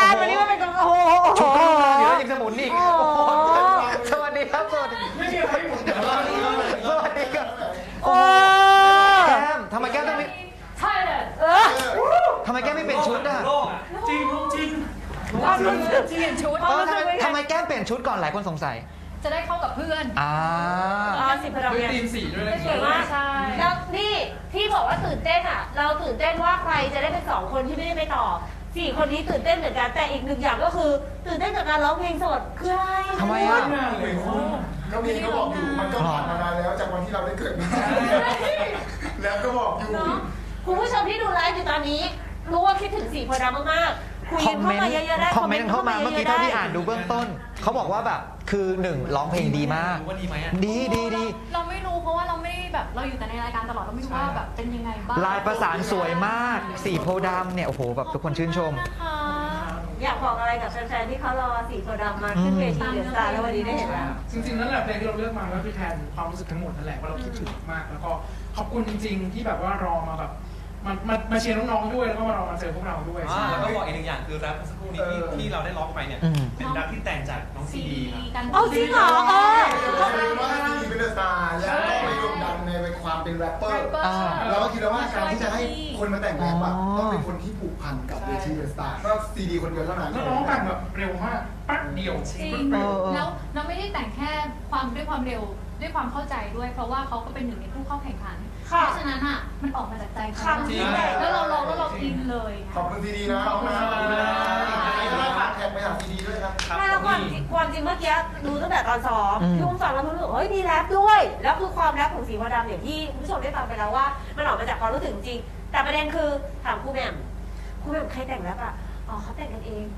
นวันนี้มาเป็นกองโอ้โหชุดก็รู้อยู่แล้วยังจะหมุนอีกสวัสดีครับสวัสดีไม่มีอะไรหมุนสวัสดีครับโอ้แก้มทำไมแก้มต้องมีใช่เลยทำไมแก้มไม่เปลี่ยนชุดอ่ะจริงจริงเปลี่ยนชุดทำไมแก้มเปลี่ยนชุดก่อนหลายคนสงสัยจะได้เข้ากับเพื่อนสิพลังเนี่ยทีมสีด้วยนะสวยมากใช่แล้วนี่ที่บอกว่าตื่นเต้นอ่ะเราตื่นเต้นว่าใครจะได้เป็น2 คนที่ไม่ได้ไปต่อ4 คนนี้ตื่นเต้นเหมือนกันแต่อีก1 อย่างก็คือตื่นเต้นจากการร้องเพลงสดคืออะไรทำไมอ่ะก็มีเขาบอกอยู่มันก็ผ่านมานานแล้วจากวันที่เราได้เกิดมาแล้วก็บอกอยู่คุณผู้ชมที่ดูไลฟ์อยู่ตอนนี้รู้ว่าคิดถึง4 โพธิ์ดำมากๆคุยเข้ามาเยอะๆได้คอมเมนต์เข้ามาเมื่อกี้เท่าที่อ่านดูเบื้องต้นเขาบอกว่าแบบคือ1ร้องเพลงดีมากดีเราไม่รู้เพราะว่าเราไม่แบบเราอยู่แต่ในรายการตลอดเราไม่รู้ว่าแบบเป็นยังไงบ้างลายประสานสวยมาก4 โพธิ์ดำเนี่ยโอ้โหแบบทุกคนชื่นชมอยากบอกอะไรกับแฟนๆที่เขารอ4 โพธิ์ดำมาขึ้นเวทีเดอะสตาร์แล้ววันนี้ได้เห็นแล้วจริงๆนั่นแหละเพลงที่เราเลือกมาก็คือแทนความรู้สึกทั้งหมดนั่นแหละว่าเราคิดถึงมากแล้วก็ขอบคุณจริงๆที่แบบว่ารอมาแบบมาเชียร์น้องๆด้วยแล้วก็มารอมาเจอพวกเราด้วยแล้วก็บอกอีก1 อย่างคือแรปสักครู่นี้ที่เราได้ร้องไปเนี่ยเป็นแรปที่แต่งจากน้องซีดีครับจริงเหรอก็เลยว่าซีดีเป็นเดอะสตาร์แล้วก็ไปรวมดันในความเป็นแรปเปอร์เราก็คิดว่าการที่จะให้คนมาแต่งแรปต้องเป็นคนที่ผูกพันกับเวทีเดอะสตาร์ก็ซีดีคนเดียวเท่านั้นน้องแต่งแบบเร็วมากปั๊บเดียวจริงแล้วเราไม่ได้แต่งแค่ด้วยความเร็วด้วยความเข้าใจด้วยเพราะว่าเขาก็เป็นหนึ่งในผู้เข้าแข่งขันเพราะฉะนั้นอ่ะมันออกมาจากใจเขาแล้วเราร้องแล้วเราอินเลยขอบคุณซีดีนะขอบคุณนะฝากแท็กไปหาซีดีด้วยครับแล้วความจริงเมื่อกี้ดูตั้งแต่ตอนซ้อมพี่อุ้มฟังแล้วรู้สึกเฮ้ยมีแรปด้วยแล้วคือความแรปของสีโพธิ์ดำอย่างที่ผู้ชมได้ฟังไปแล้วว่ามันออกมาจากความรู้สึกจริงแต่ประเด็นคือถามครูแหม่มใครแต่งแรปอ่ะอ๋อเขาแต่งกันเอง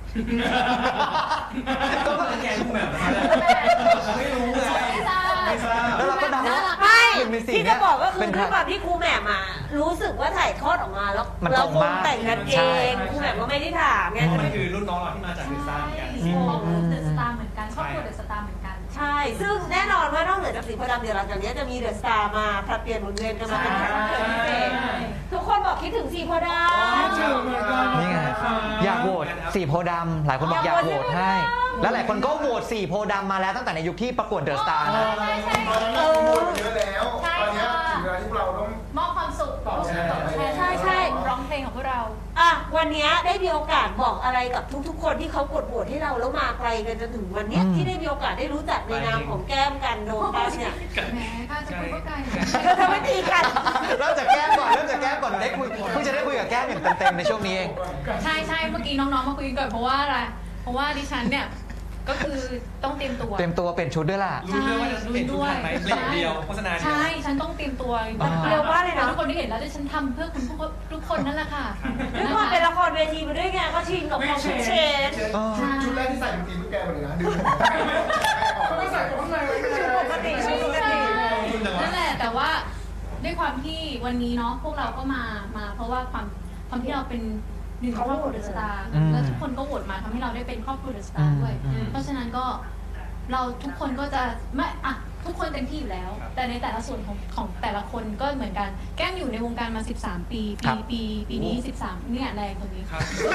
ก็เป็นแกงครูแหม่มไม่รู้ไงแล้วเราก็ดังไม่ที่จะบอกก็คือด้วยความที่ครูแหม่มมารู้สึกว่าถ่ายทอดออกมาแล้วเราคงแต่งกันเองครูแหม่มก็ไม่ได้ถามไงมันคือรุ่นน้องเราที่มาจากเดอะสตาร์เหมือนกันครอบครัวเดอะสตาร์เหมือนกันครอบครัวเดอะสตาร์เหมือนกันใช่ซึ่งแน่นอนว่านอกเหนือจากสีโพธิ์ดำเดี๋ยวหลังจากนี้จะมีเดอะสตาร์มาผลัดเปลี่ยนหมุนเวียนกันมาเป็นแขกรับเชิญพิเศษทุกคนบอกคิดถึงสีโพธิ์ดำนี่ไงอยากโหวต4 โพธิ์ดำหลายคนบอกอยากโหวตให้แล้วหลายคนก็โหวต4 โพธิ์ดำมาแล้วตั้งแต่ในยุคที่ประกวดเดอะสตาร์นะโหวตเยอะแล้วตอนนี้ถึงเวลาที่เราต้องมอบความสุขต่อใช่ร้องเพลงของพวกเราวันนี้ได้มีโอกาสบอกอะไรกับทุกๆคนที่เขากดโหวตให้เราแล้วมาไกลกันจนถึงวันนี้ที่ได้มีโอกาสได้รู้จักในนามของแก้มกันโดนกันเนี่ยแหมข้าจะพูดว่าไกลทำไมตีกันเริ่มจากแก้มก่อนได้คุยเพิ่งจะได้คุยกับแก้มอย่างเต็มๆในช่วงนี้เองใช่เมื่อกี้น้องๆมาคุยกันก่อนเพราะว่าอะไรเพราะว่าดิฉันเนี่ยก็คือต้องเตรียมตัวเปลี่ยนชุดด้วยล่ะรู้ด้วยว่าจะเปลี่ยนชุดทันไหมเปลี่ยนเดียวโฆษณาใช่ฉันต้องเตรียมตัวเร็วว่าเลยนะทุกคนที่เห็นแล้วที่ฉันทำเพื่อคุณทุกคนนั่นแหละค่ะด้วยความเป็นละครเวทีมาด้วยไงก็ชินกับความชุดเชนชุดแรกที่ใส่เป็นตีนตุ๊กแกหมดเลยนะดึงไม่ใส่ผมเลยปกตินั่นแหละแต่ว่าด้วยความที่วันนี้เนาะพวกเราก็มาเพราะว่าความที่เราเป็นหนึ่งครอบครัวเดอะสตาร์แล้วทุกคนก็โหวตมาทำให้เราได้เป็นครอบครัวเดอะสตาร์ด้วยเพราะฉะนั้นก็เราทุกคนก็จะไม่ทุกคนเต็มที่อยู่แล้วแต่ในแต่ละส่วนของแต่ละคนก็เหมือนกันแก้มอยู่ในวงการมา13 ปีปีนี้13เนี่ยแรงตรงนี้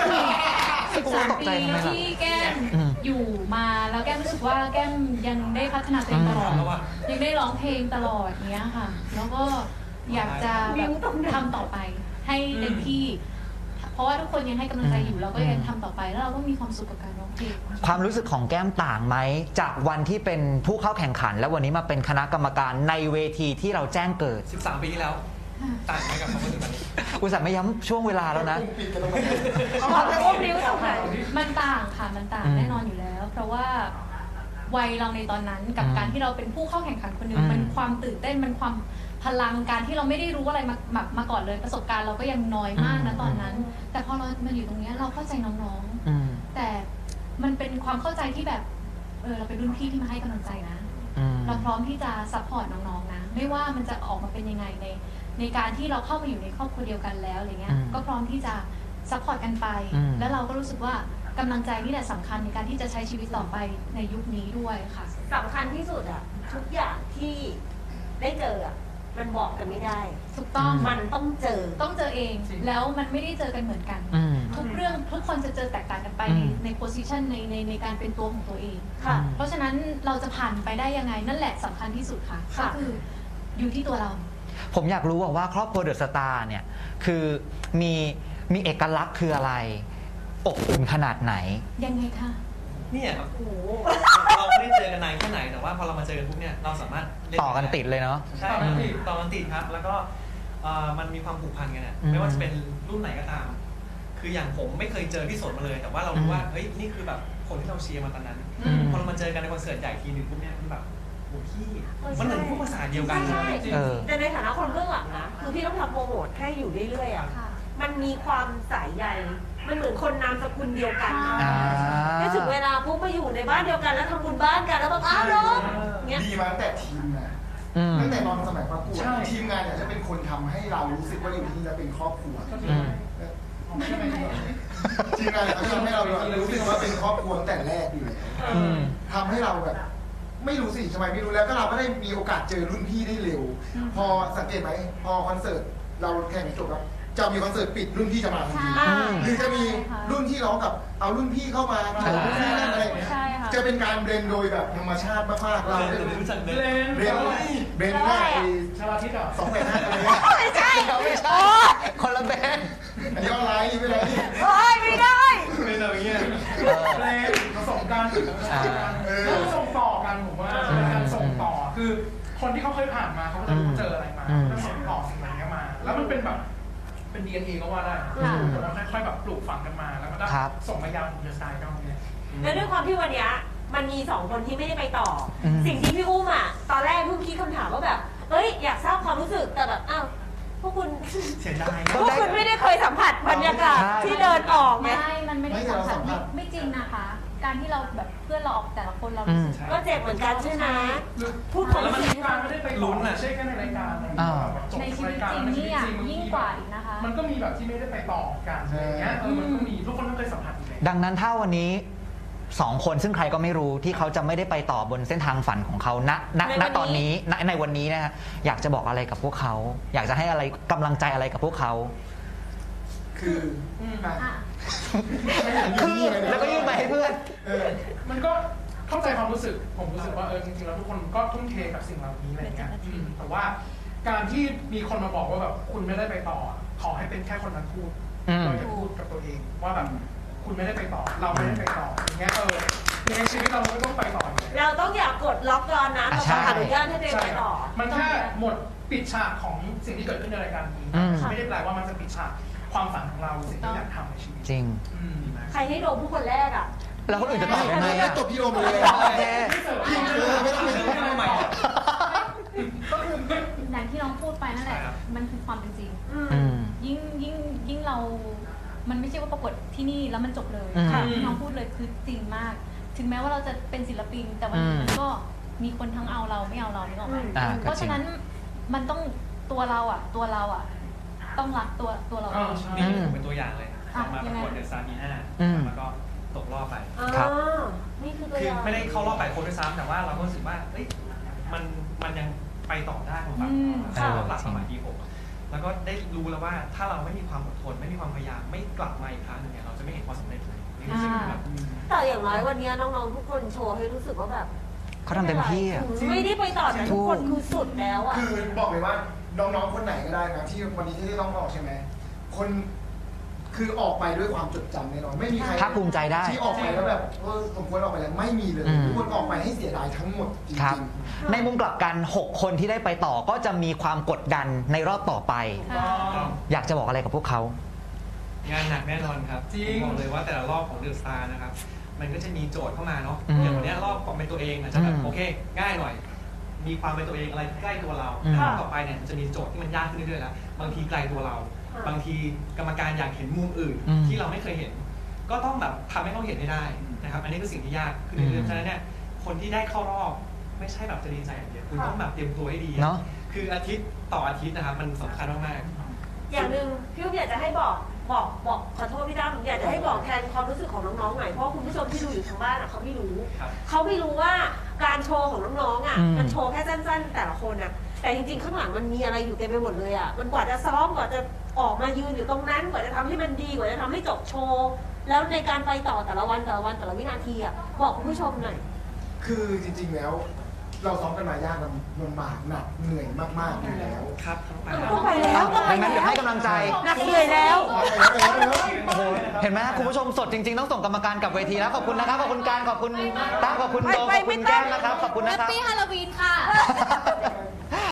13 ปีที่แก้มอยู่มาแล้วแก้มรู้สึกว่าแก้มยังได้พัฒนาตัวเองตลอดยังได้ร้องเพลงตลอดเนี้ยค่ะแล้วก็อยากจะแบบทำต่อไปให้เต็มที่เพราะว่าทุกคนยังให้กำลังใจอยู่เราก็ยังทำต่อไปแล้วเราก็มีความสุขกับการร้องเพลงความรู้สึกของแก้มต่างไหมจากวันที่เป็นผู้เข้าแข่งขันแล้ววันนี้มาเป็นคณะกรรมการในเวทีที่เราแจ้งเกิด 13 ปีที่แล้วต่างไหมกับความรู้สึกนั้นอุตส่าห์ไม่ย้ำช่วงเวลาแล้วนะมันต่างค่ะมันต่างแน่นอนอยู่แล้วเพราะว่าวัยเราในตอนนั้นกับการที่เราเป็นผู้เข้าแข่งขันคนหนึ่งมันความตื่นเต้นมันความพลังการที่เราไม่ได้รู้อะไรมาก่อนเลยประสบการณ์เราก็ยังน้อยมากนะตอนนั้นแต่พอเรามาอยู่ตรงนี้เราเข้าใจน้องๆแต่มันเป็นความเข้าใจที่แบบเราเป็นรุ่นพี่ที่มาให้กำลังใจนะเราพร้อมที่จะซัพพอร์ตน้องๆนะไม่ว่ามันจะออกมาเป็นยังไงในการที่เราเข้ามาอยู่ในครอบครัวเดียวกันแล้วอะไรเงี้ยก็พร้อมที่จะซัพพอร์ตกันไปแล้วเราก็รู้สึกว่ากำลังใจนี่แหละสำคัญในการที่จะใช้ชีวิตต่อไปในยุคนี้ด้วยค่ะสำคัญที่สุดอะทุกอย่างที่ได้เจอมันบอกกันไม่ได้ถูกต้องมันต้องเจอเองแล้วมันไม่ได้เจอกันเหมือนกันทุกเรื่องทุกคนจะเจอแตกต่างกันไปในโพสิชันในการเป็นตัวของตัวเองค่ะเพราะฉะนั้นเราจะผ่านไปได้ยังไงนั่นแหละสำคัญที่สุดค่ะค่ะก็คืออยู่ที่ตัวเราผมอยากรู้ว่าครอบครัวเดอะสตาร์เนี่ยคือมีเอกลักษณ์คืออะไรอบอุ่นขนาดไหนยังไงคะเนี่ยครับโอ้โหเราไม่ได้เจอกันนานแค่ไหนแต่ว่าพอเรามาเจอกันปุ๊บเนี่ยเราสามารถเล่ต่อกันติดเลยเนาะใช่ต่อกันติดครับ แล้วก็มันมีความผูกพันกันอ่ะอืมไม่ว่าจะเป็นรุ่นไหนก็ตาม คืออย่างผมไม่เคยเจอพี่สนมาเลย แต่ว่าเรารู้ว่าเฮ้ยนี่คือแบบคนที่เราเชียร์มาตอนนั้นพอเรามาเจอกันในคอนเสิร์ตใหญ่ทีหนึ่งปุ๊บเนี่ยมันแบบโอ้พี่มันเหมือนพูดภาษาเดียวกันใช่จริงแต่ในฐานะคนเบื้องหลังนะคือพี่ต้องทำโปรโมทให้อยู่เรื่อยๆอ่ะค่ะมันมีความสายใยมันเหมือนคนนามสกุลเดียวกันอ่าถ้าถึงเวลาปุ๊บมาอยู่ในบ้านเดียวกันแล้วทำบุญบ้านกันแล้วแบบอ้าวน้องเงี้ยดีมาตั้งแต่ทีมงานอืมตั้งแต่ตอนสมัยประกวดใช่ทีมงานเนี่ยจะเป็นคนทำให้เรารู้สึกว่าอยู่ที่นี่จะเป็นครอบครัวอืมทีมงานเนี่ยเขาจะทำให้เรารู้สึกว่าเป็นครอบครัวตั้งแต่แรกอยู่แล้วอืมทำให้เราแบบ ไม่รู้สิทำไมไม่รู้แล้วก็เราก็ได้มีโอกาสเจอรุ่นพี่ได้เร็ว พอสังเกตไหมพอคอนเสิร์ตเราแข่งจบแล้วจะมีคอนเสิร์ตปิดรุ่นพี่จะมาทันทีใช่หรือจะมีรุ่นที่ร้องกับเอารุ่นพี่เข้ามาโชว์รุ่นพี่นั่นอะไรใช่ค่ะจะเป็นการเบรนโดยแบบธรรมชาติมากๆเราๆได้รู้จักเบเลยนเบรนเบรนหน้าไอ้ชาลาทิศอ่ะ 285อะไรไม่ใช่ไม่ใช่คนละแบนด์อันนี้ออนไลน์ไม่เป็นไรโอ้ยไม่ได้ไม่เลยอย่างเงี้ยเพลงผสมกันแล้วส่งต่อกันผมว่าเป็นการส่งต่อคือคนที่เขาเคยผ่านมาเขาจะรู้เจออะไรมาเขาจะส่งต่อสิ่งเหล่านี้มา แล้วมันเป็นแบบเป็น DNA ก็ว่าได้แล้วค่อยๆแบบปลูกฝังกันมาแล้วก็ได้ส่งมายาวถึงเดอะสไตล์เนาะเนี่ยและด้วยความที่วันเนี้ยมันมี2คนที่ไม่ได้ไปต่ออมสิ่งที่พี่อุ้มอ่ะตอนแรกเพิ่งคิดคำถามว่าแบบเอ้ยอยากทราบความรู้สึกแต่แบบอ้าวพวกคุณเสียดายพวกคุณไม่ได้เคยสัมผัสบรรยากาศใช่ที่เดินออกไหมไม่มันไม่ได้สัมผัสไม่จริงนะคะ การที่เราแบบเพื่อนเราออกแต่ละคนเรารู้สึกก็เจ็บเหมือนกันใช่ไหมพูดแล้ความวมันรู้สึกการไม่ได้ไปลุ้นอ่ะใช่แค่ในรายการจบในชีวิราตยการจริงนี่อ่ะยิ่งกว่าอีกนะคะมันก็มีแบบที่ไม่ได้ไปต่อกันอะไรเงี้ยมันก็มีทุกคนต้องเคยสัมผัสอยู่แล้วดังนั้นถ้าวันนี้2 คนซึ่งใครก็ไม่รู้ที่เขาจะไม่ได้ไปต่อบนเส้นทางฝันของเขาณตอนนี้ในวันนี้นะฮะอยากจะบอกอะไรกับพวกเขา อยากจะให้อะไรกำลังใจอะไรกับพวกเขาคืออ่ะคือแล้วก็ยื่นไปให้เพื่อนมันก็เข้าใจความรู้สึกผมรู้สึกว่าจริงๆแล้วทุกคนก็ทุ่มเทกับสิ่งเหล่านี้อะไรเงี้ยแต่ว่าการที่มีคนมาบอกว่าแบบคุณไม่ได้ไปต่อขอให้เป็นแค่คนนั้นพูดเราจะพูดกับตัวเองว่าแบบคุณไม่ได้ไปต่อเราไม่ได้ไปต่ออย่างเงี้ยในชีวิตเราไม่ต้องไปต่อเราต้องอย่ากดล็อกกรอนนะเราต้องอนุญาตให้ตัวเองไปต่อมันแค่หมดปิดฉากของสิ่งที่เกิดขึ้นในรายการนี้ไม่ได้แปลว่ามันจะปิดฉากความฝันของเราสิ่งที่อยากทำในชีวิตจริงใครให้โดมผู้คนแรกอ่ะแล้วคนอื่นจะตอบยังไงไม่อะจบพี่โอมเลยโอเคพี่ไม่ต้องไปใหม่ก็คืออย่างที่น้องพูดไปนั่นแหละ มันคือความเป็นจริงอืมยิ่งเรา มันไม่ใช่ว่าประกวดที่นี่แล้วมันจบเลยอืมค่ะที่น้องพูดเลยคือจริงมาก ถึงแม้ว่าเราจะเป็นศิลปิน แต่วันนี้มันก็มีคนทั้งเอาเราไม่เอาเรานี่หรอกไหม เพราะฉะนั้นมันต้องตัวเราอ่ะ ต้องรักตัวเราเองนี่ผมเป็นตัวอย่างเลยมาประกวดเดอะสตาร์ปี5แล้วก็ตกรอบไปครับนี่คือตัวคืออย่างไม่ได้เข้ารอบ8 คนด้วยซ้ำแต่ว่าเราก็รู้สึกว่าเฮ้ยมันยังไปต่อได้ของฝั่งเราหลักสมัยปี6แล้วก็ได้รู้แล้วว่าถ้าเราไม่มีความอดทนไม่มีความพยายามไม่กลับมาอีกครั้งหนึงเนี่ยเราจะไม่เห็นความสำเร็จเลยนี่คือสิ่งที่แบบแต่อย่างน้อยวันนี้น้องๆทุกคนโชว์ให้รู้สึกว่าแบบเขาทำเต็มที่อะไม่ได้ไปต่อแต่ทุกคนคือสุดแล้วอ่ะคือบอกเลยว่าน้องๆคนไหนก็ได้นะที่วันนี้ที่ต้องออกใช่ไหมคนคือออกไปด้วยความจดจำแน่นอนไม่มีใครภาคภูมิใจได้ที่ออกไปแล้วแบบสมควรออกไปแล้วไม่มีเลยทุกคนออกไปให้เสียดายทั้งหมดจครับริงในมุมกลับกัน 6 คนที่ได้ไปต่อก็จะมีความกดดันในรอบต่อไป อยากจะบอกอะไรกับพวกเขางานหนักแน่นอนครับจริงบอกเลยว่าแต่ละรอบของเดอะสตาร์นะครับมันก็จะมีโจทย์เข้ามาเนาะอืมอย่างวันนี้รอบความเป็นตัวเองอาจจะแบบอืมโอเค ง่ายหน่อย มีความเป็นตัวเองอะไรที่ใกล้ตัวเราอืมแต่รอบต่อไปเนี่ยมันจะมีโจทย์ที่มันยากขึ้นเรื่อยๆแล้วบางทีไกลตัวเรา บางทีกรรมการอยากเห็นมุมอื่นที่เราไม่เคยเห็น ก็ต้องแบบทำให้เขาเห็นให้ได้นะครับอันนี้คือสิ่งที่ยากขึ้นเรื่อยๆฉะนั้นเนี่ยคนที่ได้เข้ารอบไม่ใช่แบบจะดีใจอย่างเดียวคุณต้องแบบเตรียมตัวให้ดีเนาะคืออาทิตย์ต่ออาทิตย์นะครับมันสำคัญมากๆอย่างหนึ่งพี่อุ้มอยากจะให้บอกขอโทษพี่ตั้มอยากจะให้บอกแทนความรู้สึกของน้องๆหน่อยเพราะคุณผู้ชมที่ดูอยู่ทางบ้านเขาไม่รู้เขาไม่รู้ว่าการโชว์ของน้องๆอ่ะมันโชว์แค่สั้นๆแต่ละคนอ่ะแต่จริงๆข้างหลังมันมีอะไรอยู่เต็มไปหมดเลยอ่ะมันกว่าจะซ้อมกว่าจะออกมายืนอยู่ตรงนั้นกว่าจะทำให้มันดีกว่าจะทำให้จบโชว์แล้วในการไปต่อแต่ละวันแต่ละวินาทีอ่ะบอกคุณผู้ชมหน่อยคือจริงๆแล้วเราซ้อมกันมายากลำบากหนักเหนื่อยมากๆอยู่แล้วครับต้องไปแล้วต้องไปดังนั้นเดี๋ยวให้กำลังใจหนักเหนื่อยแล้วโอ้โหเห็นไหมคุณผู้ชมสดจริงๆต้องส่งกรรมการกลับเวทีแล้วขอบคุณนะครับขอบคุณการขอบคุณตั้งขอบคุณโดมขอบคุณแก้มนะครับขอบคุณแฮนะปครับปี้ฮาโลวีนค่ะ